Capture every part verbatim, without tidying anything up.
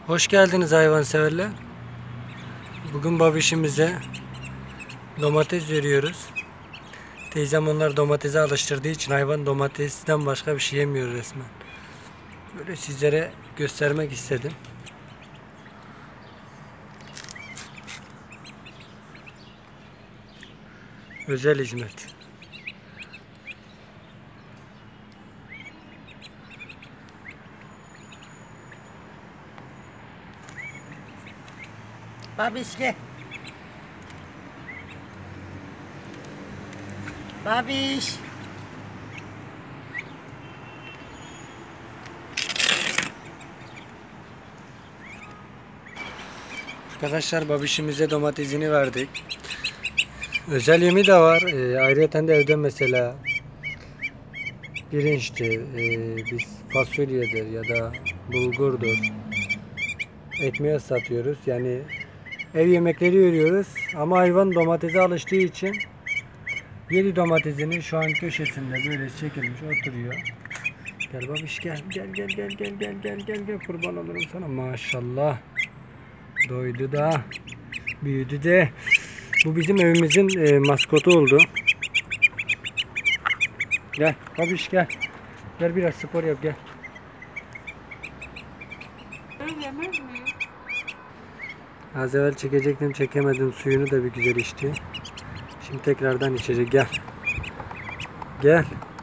Hoş geldiniz hayvanseverler. Bugün babişimize domates veriyoruz. Teyzem onlar domatese alıştırdığı için hayvan domatesten başka bir şey yemiyor resmen. Böyle sizlere göstermek istedim. Özel hizmet. Babiş gel. Babiş. Arkadaşlar babişimize domatesini verdik. Özel yemi de var. E, ayrıca de evde mesela pirinçtir, e, biz fasulyedir ya da bulgurdur. Ekmeğe satıyoruz. Yani ev yemekleri veriyoruz. Ama hayvan domatese alıştığı için yedi domatesini şu an köşesinde böyle çekilmiş oturuyor. Gel babiş gel gel gel gel gel gel gel gel gel kurban olurum sana. Maşallah. Doydu da büyüdü de. Bu bizim evimizin e, maskotu oldu. Gel babiş gel. Gel biraz spor yap gel. Yemez mi? Az evvel çekecektim çekemedim, suyunu da bir güzel içti. Şimdi tekrardan içecek, gel. Gel.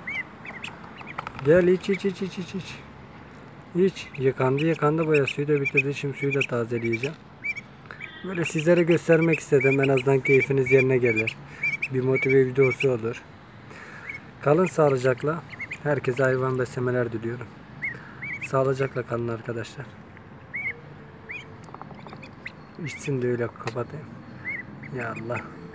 Gel iç iç iç iç iç iç. İç. Yıkandı yıkandı boya, suyu da bitirdi, şimdi suyu da tazeleyeceğim. Böyle sizlere göstermek istedim, en azından keyfiniz yerine gelir. Bir motive videosu olur. Kalın sağlıcakla. Herkese hayvan beslemeler diliyorum. Sağlıcakla kalın arkadaşlar. İçsin de öyle kapatayım. Ya Allah.